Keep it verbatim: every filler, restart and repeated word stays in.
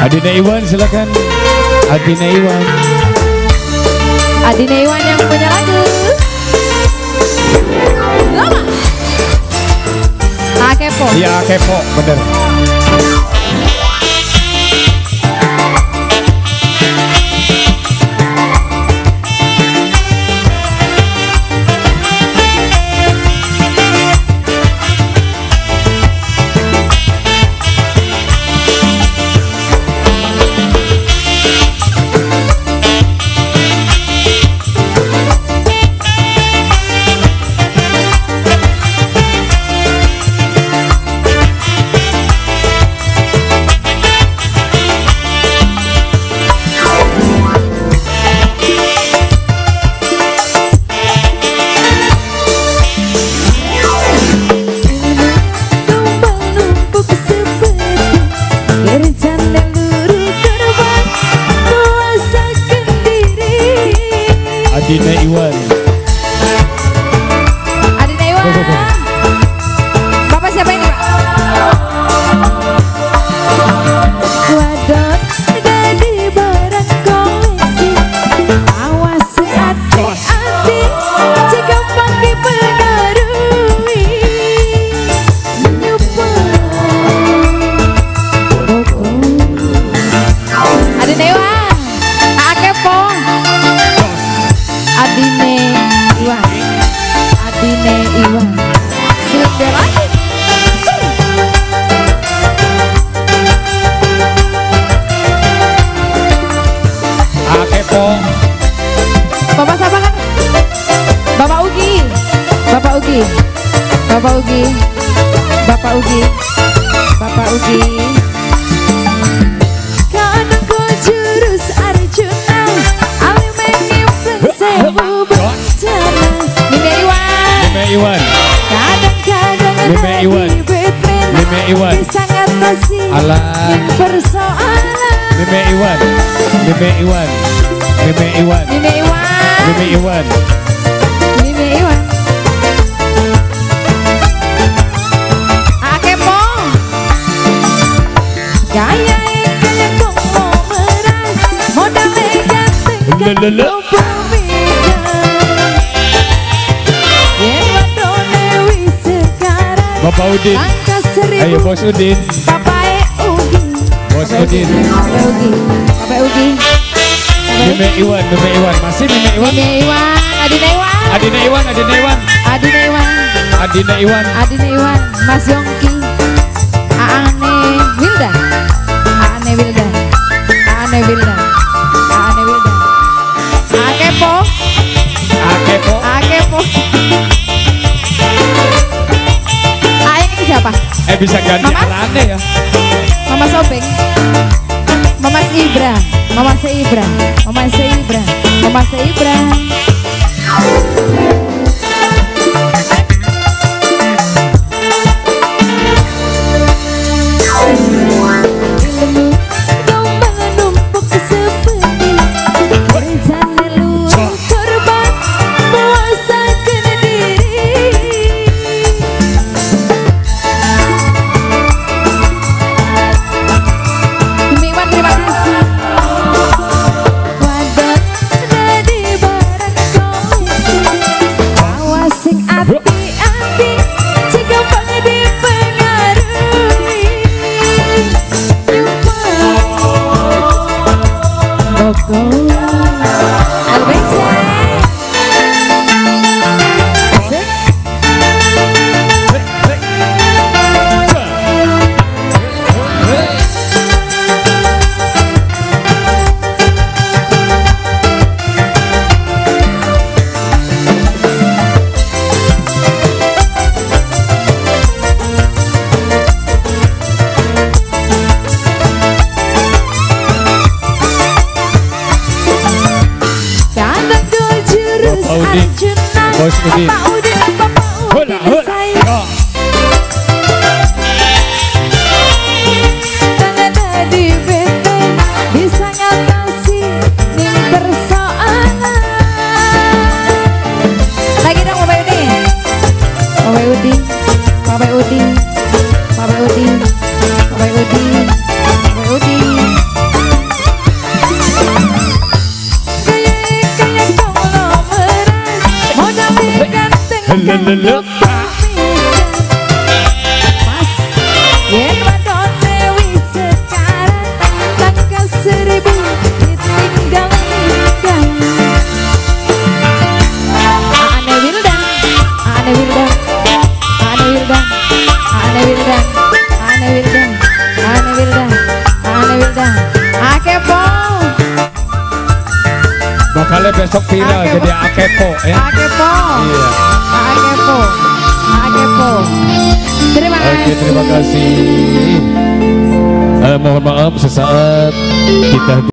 Adina Iwan silakan. Adina Iwan. Adina Iwan yang punya lagu. Lama. Ah kepo. Iya kepo bener. Adina Iwan. Adina Iwan. Go, go, go. Bapak siapa ini, Pak? Wadon jadi barang koleksi. Awas hati-hati jika pagi pengaruhi. Nyupa. Adina Iwan. Akepo. Adine Iwan, Adine Iwan, sudah lagi. Akepo. Bapak siapa kan? Bapak Ugi, Bapak Ugi, Bapak Ugi, Bapak Ugi, Bapak Ugi. Karena kau jurus Arjuna, sewu bencana. Mime Iwan. Mime Iwan. Kadang-kadang Mime Iwan. Mime Iwan. bisa ngatasi persoalan. Mime Iwan. Mime Iwan. Mime Iwan. Mime Iwan. Mime Iwan. Mime Iwan. Akepo. Gaya gaya konglomerat, modalnya ganteng kan. Bapak Udin. Ayo Bos Udin. Bapak Ugi. Bos Udin. Bapak Ugi. Bapak Ugi. Mime Iwan, Mime Iwan. Masih Mime Iwan. Mime Iwan. Adina Iwan. Adina Iwan, Adina Iwan. Adina Iwan. Adina Iwan. Adina Iwan. Mas Yongki. Aane Wildan. Aane Wildan. Aane Wildan. Aane Wildan. Akepo. Akepo. Akepo. Siapa? Eh bisa ganti Mamas? arahnya ya. Mama Sobeng. Mama Ibra. Mama Seibra. Mama Seibra. Mama Seibra. Bos Udin. Hola, hola. Yo. Bisa ngatasi ning persoalan. Lagi dong Bapak Udin. Bapak Udin. Bapak Udin. Bapak Udin. Bapak Udin. Bapak Udin. lele. Mas yen wadon dewi sekarang langkah seribu ditinggal tinggal. Ane Wildan, Ane Wildan, Ane Wildan, Ane Wildan, Ane Wildan, Ane Wildan, Ane Wildan. Akepo. Bakalnya besok viral Akepo. jadi akepo ya. Akepo. Iya. Akepo. Akepo. Terima kasih. Oke, terima kasih. Eh, mohon maaf sesaat kita